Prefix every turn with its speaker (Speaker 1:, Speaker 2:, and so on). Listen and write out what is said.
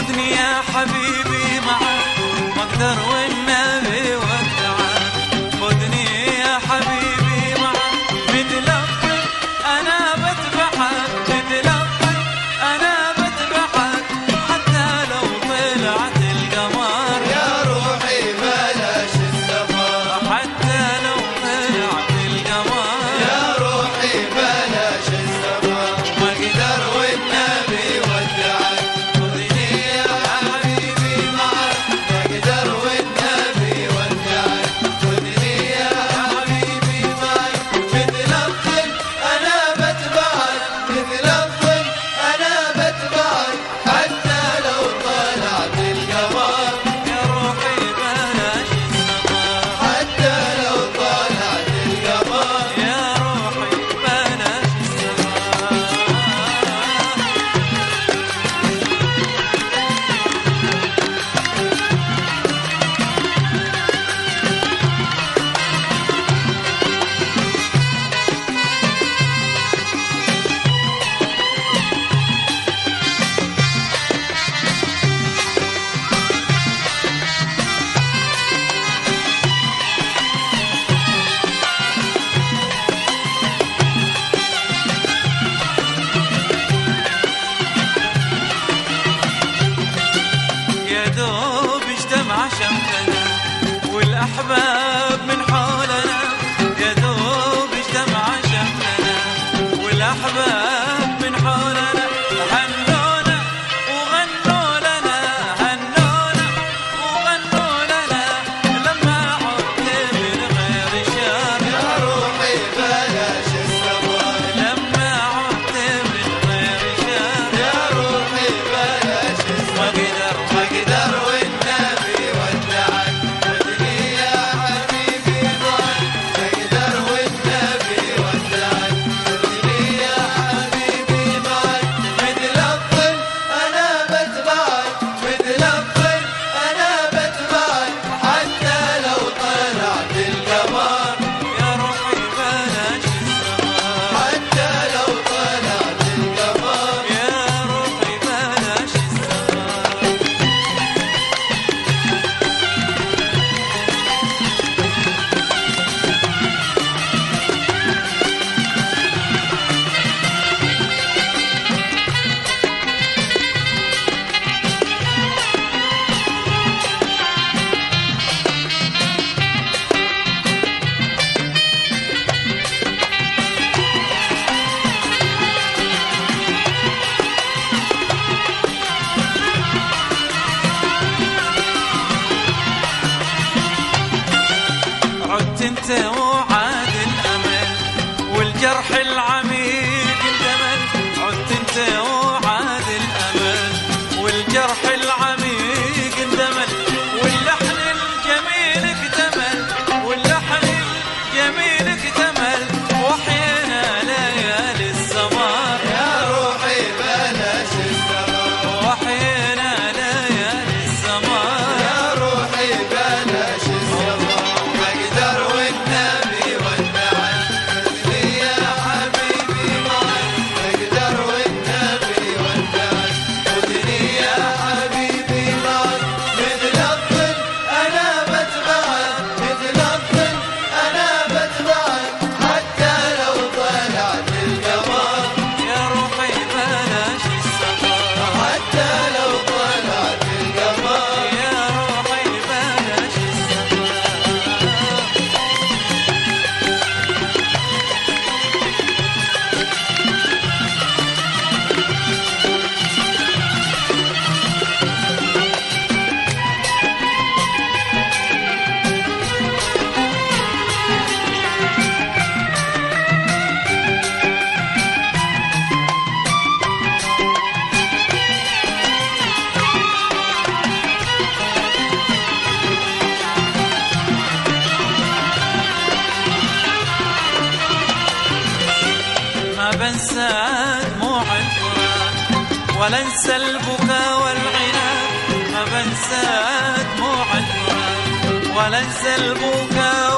Speaker 1: خذني يا حبيبي معك ما اقدر والنبي ودعك. خذني يا حبيبي معك مثل الطير انا بتبعك، مثل الطير انا بتبعك حتى لو طلعت القمر.
Speaker 2: يا روحي بلاش السفر،
Speaker 1: حتى لو طلعت القمر.
Speaker 2: يا روحي بلاش السفر، ما اقدر والنبي ودعك. خذني يا حبيبي معك ما اقدر والنبي ودعك. خذني يا حبيبي معك مثل الطير انا بتبعك، مثل الطير انا بتبعك حتى لو طلعت القمر.
Speaker 1: يا روحي بلاش السفر،
Speaker 2: حتى لو طلعت القمر.
Speaker 1: يا روحي بلاش السفر. يا دوب اجتمع شملنا والأحباب من حولنا. يا دوب اجتمع شملنا والأحباب من حولنا. هنونا وغنوا لنا، هنونا وغنوا لنا لما عدت من غير شام.
Speaker 2: يا روحي بلاش السفر،
Speaker 1: لما عدت من غير شام.
Speaker 2: يا روحي بلاش
Speaker 1: ما
Speaker 2: السفر،
Speaker 1: قدر
Speaker 2: ما اقدر والنبي ودعك. خذني يا حبيبي معك ما اقدر والنبي ودعك. خذني يا حبيبي معك مثل الطير انا بتبعك، مثل الطير انا بتبعك حتى لو طلعت القمر.
Speaker 1: يا روحي بلاش السفر،
Speaker 2: حتى لو طلعت القمر.
Speaker 1: يا روحي بلاش السفر. عدت انت وعاد الامل والجرح العميق اندمل. عدت انت وعاد الامل والجرح العميق اندمل. واللحن الجميل اكتمل، واللحن الجميل اكتمل وحينا ليالي السمر.
Speaker 2: يا روحي بلاش السفر،
Speaker 1: وحينا ليالي السمر.
Speaker 2: يا روحي بلاش السفر، ما اقدر والنبي ودعك. خذني يا حبيبي معك ما اقدر والنبي ودعك. خذني يا حبيبي معك مثل الطير انا بتبعك، مثل الطير انا بتبعك حتى لو طلعت القمر.
Speaker 1: يا روحي بلاش السفر،
Speaker 2: حتى لو طلعت القمر.
Speaker 1: يا روحي بلاش السفر. ما بنسى دموع الفراق ولا انسى البكاء والعناد. ما بنسى دموع الفراق ولا انسى البكاء